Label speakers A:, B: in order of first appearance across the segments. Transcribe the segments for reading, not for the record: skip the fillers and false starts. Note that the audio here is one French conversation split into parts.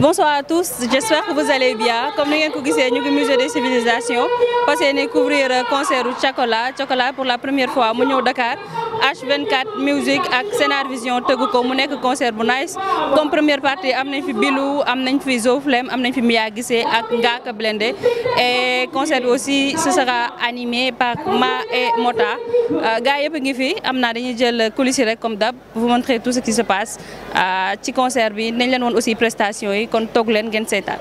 A: Bonsoir à tous, j'espère que vous allez bien. Comme nous avons vu, nous sommes au musée des civilisations. Passé à découvrir le concert Chocolat pour la première fois. Nous sommes Dakar, H24 Music et Scénar Vision Teguko. Nous avons un concert nice. Comme première partie, nous avons Bilou, nous avons Zoflem, nous avons Mia Gissé et Ngaka Blende. Et le concert aussi ce sera animé par Ma et Mota. Gaïa Pengifi, nous avons le coulisses comme d'hab pour vous montrer tout ce qui se passe. Ci concert bi nañ leen won aussi prestation yi kon toog leen ngeen seetaan.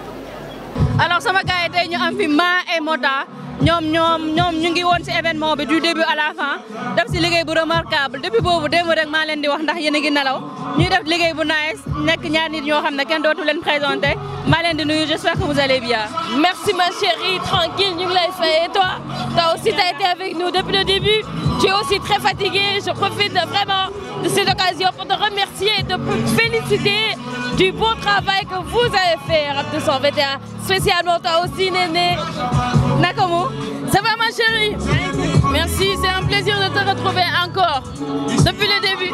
A: Alors sama gars yi tey ñu am fi Ma et Mota ñoom ñu ngi woon ci événement bi du début à la fin def ci liggéey bu remarquable depuis boobu démb rek maa leen di wax ndax yéen a ngi nelaw ñuy def liggéey bu nice nekk ñaar nit ñoo xam ne kenn dootu leen présenté maa leen di nuyu j'espère que vous allez bien.
B: Merci ma chérie, tranquille, ñu ngi lay fay. Et toi, t'as été avec nous depuis le début. Tu es aussi très fatiguée. Je profite vraiment de cette occasion pour te remercier et te féliciter du beau travail que vous avez fait, Rap 221. Spécialement toi aussi, Néné. Nakomo, ça va ma chérie? Merci, c'est un plaisir de te retrouver encore depuis le début.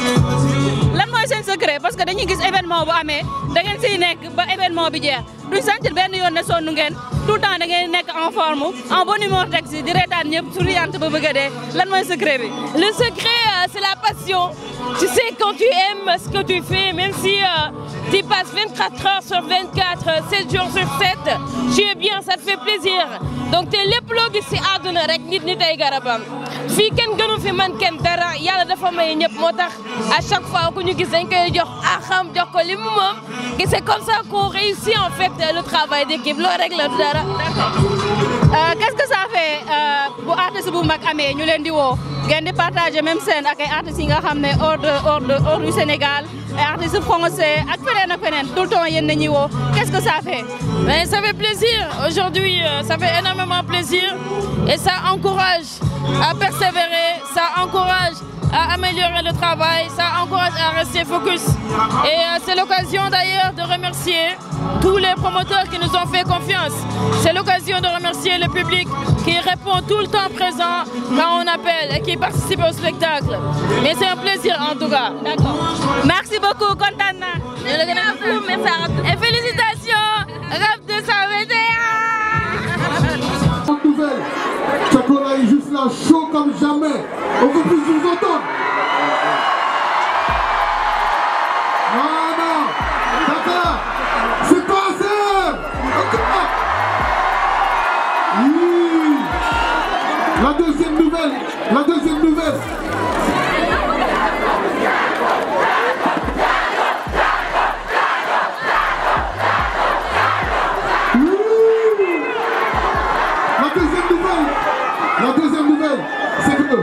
A: Lan mooy seen secret parce que dañuy gis événement bu amee da ngeen siy nekk ba événement bi jeex duñ sentir benn yoon ne sonn ngeen tout le temps da ngeen nekk en forme en bonne humeur teg si di reetaan ñëpp souriante ba bëgg a dee lan mooy secret bi.
B: Le secret, c'est la passion. Tu sais, quand tu aimes ce que tu fais, même si tu passes 24 heures sur 24, 7 jours sur 7, tu es bien, ça te fait plaisir. Donc te lépp loo gis ci àdduna rek nit ay garabam fii kenn gënu fi man kenn dara yàlla dafa may ñëpp moo tax à chaque fois ku ñu gis dañ koy jox axam jox ko li mu moom et c'est comme ça qu'on réussit en fait le travail d'équipe loolu rek la du dara.
A: Qu'est-ce que ça fait bu artiste bu mag amee ñu leen di woo ngeen di partager même scène ak ay artistes yi nga xam ne hors du Sénégal ay artistes français ak feneen tout le temps yéen nañuy woo qu'est-ce que ça fait?
B: Mais ça fait plaisir aujourd'hui, ça fait énormément plaisir et ça encourage à persévérer, ça encourage à améliorer le travail, ça encourage à rester focus. Et c'est l'occasion d'ailleurs de remercier tous les promoteurs qui nous ont fait confiance. C'est l'occasion de remercier le public qui répond tout le temps présent quand on appelle et qui participe au spectacle. Mais c'est un plaisir en tout cas.
A: D'accord. Merci beaucoup, content na.
B: Et félicitations, Rap 221.
C: Nouvelle, Chocolat est juste là, chaud comme jamais. On veut plus vous entendre. Voilà, Dakar, c'est passé. Oui. La deuxième nouvelle. La deuxième nouvelle, c'est que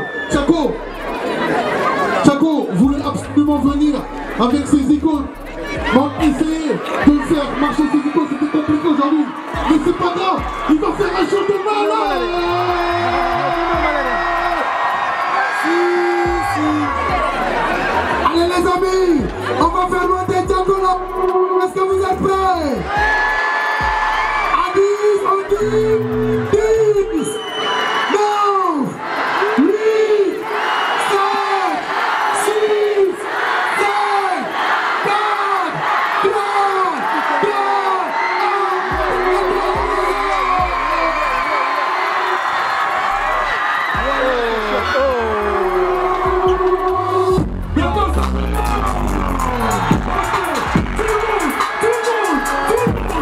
C: Chaco voulait absolument venir avec ses icônes. Donc essayer de faire marcher ses icônes, c'était compliqué aujourd'hui. Mais c'est pas grave, il va faire un show de malade. Allez les amis, on va faire monter Chaco là. Est-ce que vous êtes prêts? À 10, 10,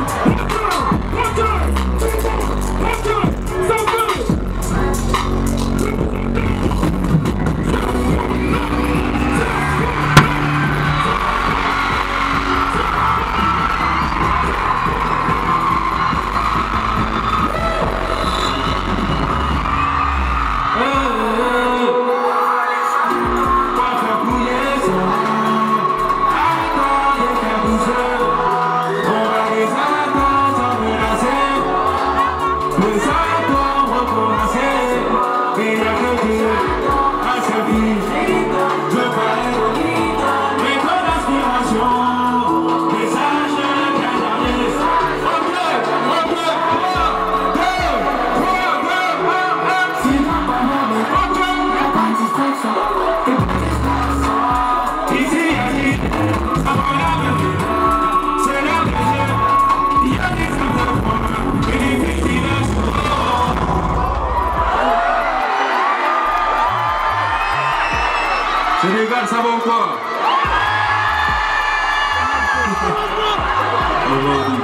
D: aujourd'hui.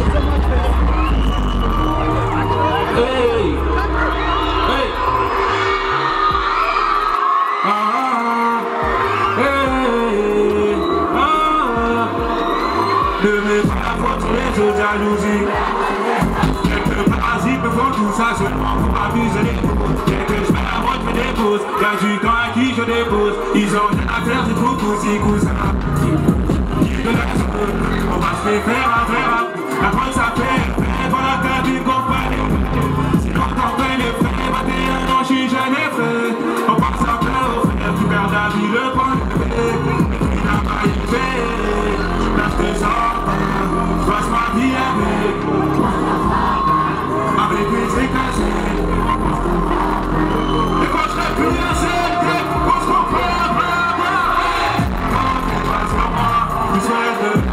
D: Hey! Hey! Ne mets pas la faute sur les autres jalousies. Quelques parasites me font tout ça seulement pour m'amuser. Dès que je mets la route, me dépose. Y'a du temps à qui je dépose. Ils ont rien à faire, c'est trop cousin, cousin. On va se faire un vrai rap. La bonne s'appelle, voilà ta vie compagnie. Si quand on fait les frais, 21 ans, je suis jeune et frais. On passe à plein au frère, tu perds la vie, le point de paix. Il n'a pas eu fait, là je te sors, je passe ma vie avec mes écassés. Et quand je serai plus assez, on se comprend, quand on fait pas sur moi, tu serais de